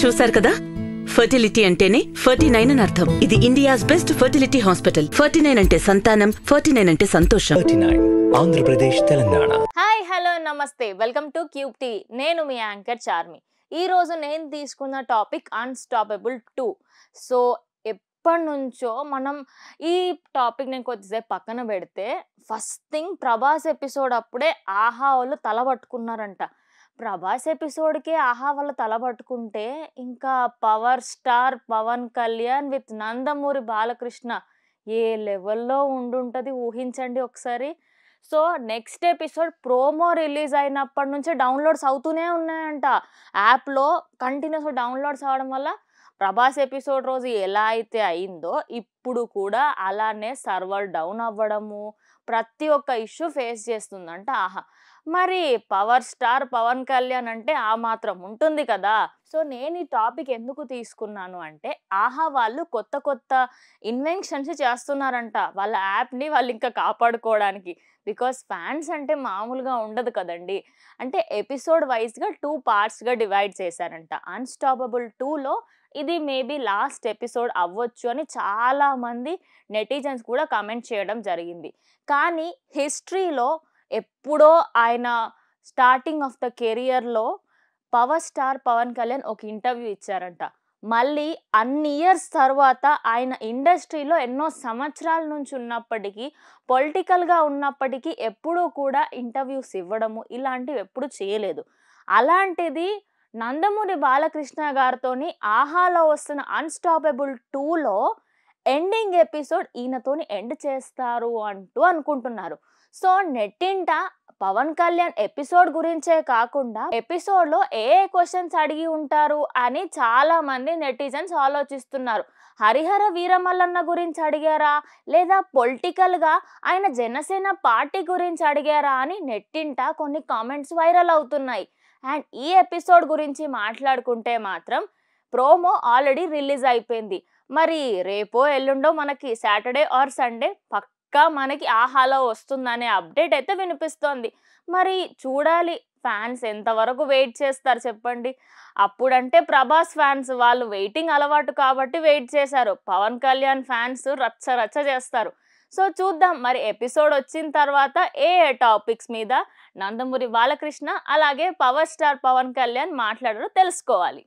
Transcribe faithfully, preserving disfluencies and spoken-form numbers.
చూశారు కదా, ఫర్టిలిటీ అంటేనే ఫర్టీ నైన్ అని అర్థం. ఇది India's best fertility hospital. Forty nine అంటే సంతానం, ఫర్టీ నైన్ అంటే సంతోషం. ఆంధ్రప్రదేశ్, తెలంగాణ. హాయ్, హలో, నమస్తే. Welcome to cube T. నేను మీ యాంకర్ చార్మి. ఈ రోజు నేను తీసుకున్న టాపిక్ అన్స్టాపబుల్ టూ. సో ఎప్పటి నుంచో మనం ఈ టాపిక్ నేను కొద్దిసేపు పక్కన పెడితే, ఫస్ట్ థింగ్ ప్రభాస్ ఎపిసోడ్ అప్పుడే ఆహా వాళ్ళు తల పట్టుకున్నారంట. ప్రభాస్ ఎపిసోడ్కే ఆహా వాళ్ళు తల పట్టుకుంటే ఇంకా power star Pawan Kalyan with Nandamuri Balakrishna ఏ లెవెల్లో ఉండుంటుంది ఊహించండి ఒకసారి. So next episode promo release అయినప్పటి నుంచే డౌన్లోడ్స్ అవుతూనే ఉన్నాయంట. యాప్లో కంటిన్యూస్గా డౌన్లోడ్స్ అవ్వడం వల్ల ప్రభాస్ ఎపిసోడ్ రోజు ఎలా అయితే అయిందో ఇప్పుడు కూడా అలానే సర్వర్ డౌన్ అవ్వడము, ప్రతి ఒక్క ఇష్యూ ఫేస్ చేస్తుందంట ఆహా. మరి పవర్ స్టార్ పవన్ కళ్యాణ్ అంటే ఆ మాత్రం ఉంటుంది కదా. సో నేను ఈ టాపిక్ ఎందుకు తీసుకున్నాను అంటే, ఆహా వాళ్ళు కొత్త కొత్త ఇన్వెన్షన్స్ చేస్తున్నారంట వాళ్ళ యాప్ని వాళ్ళు ఇంకా కాపాడుకోవడానికి. బికాస్ ఫ్యాన్స్ అంటే మామూలుగా ఉండదు కదండి. అంటే ఎపిసోడ్ వైజ్గా టూ పార్ట్స్గా డివైడ్ చేశారంట. అన్స్టాపబుల్ టూలో ఇది మేబీ లాస్ట్ ఎపిసోడ్ అవ్వచ్చు అని చాలామంది నెటిజన్స్ కూడా కమెంట్ చేయడం జరిగింది. కానీ హిస్టరీలో ఎప్పుడో ఆయన స్టార్టింగ్ ఆఫ్ ద కెరియర్లో పవర్ స్టార్ పవన్ కళ్యాణ్ ఒక ఇంటర్వ్యూ ఇచ్చారంట. మళ్ళీ అన్ని ఇయర్స్ తర్వాత ఆయన ఇండస్ట్రీలో ఎన్నో సంవత్సరాల నుంచి ఉన్నప్పటికీ, పొలిటికల్గా ఉన్నప్పటికీ ఎప్పుడూ కూడా ఇంటర్వ్యూస్ ఇవ్వడము ఇలాంటివి ఎప్పుడు చేయలేదు. అలాంటిది నందమూరి బాలకృష్ణ గారితోని ఆహాలో వస్తున్న అన్స్టాపబుల్ టూలో ఎండింగ్ ఎపిసోడ్ ఈయనతోని ఎండ్ చేస్తారు అంటూ అనుకుంటున్నారు. సో నెట్టింట పవన్ కళ్యాణ్ ఎపిసోడ్ గురించే కాకుండా ఎపిసోడ్లో ఏ ఏ క్వశ్చన్స్ అడిగి ఉంటారు అని చాలా మంది నెటిజన్స్ ఆలోచిస్తున్నారు. హరిహర వీరమల్లన్న గురించి అడిగారా, లేదా పొలిటికల్గా ఆయన జనసేన పార్టీ గురించి అడిగారా అని నెట్టింట కొన్ని కామెంట్స్ వైరల్ అవుతున్నాయి. అండ్ ఈ ఎపిసోడ్ గురించి మాట్లాడుకుంటే మాత్రం ప్రోమో ఆల్రెడీ రిలీజ్ అయిపోయింది. మరి రేపో ఎల్లుండో మనకి సాటర్డే ఆర్ సండే పక్కా మనకి ఆహాలో వస్తుందనే అప్డేట్ అయితే వినిపిస్తోంది. మరి చూడాలి ఫ్యాన్స్ ఎంతవరకు వెయిట్ చేస్తారు చెప్పండి. అప్పుడంటే ప్రభాస్ ఫ్యాన్స్ వాళ్ళు వెయిటింగ్ అలవాటు కాబట్టి వెయిట్ చేశారు. పవన్ కళ్యాణ్ ఫ్యాన్స్ రచ్చ రచ్చ చేస్తారు. సో చూద్దాం మరి ఎపిసోడ్ వచ్చిన తర్వాత ఏ ఏ టాపిక్స్ మీద నందమూరి బాలకృష్ణ అలాగే పవర్ స్టార్ పవన్ కళ్యాణ్ మాట్లాడారో తెలుసుకోవాలి.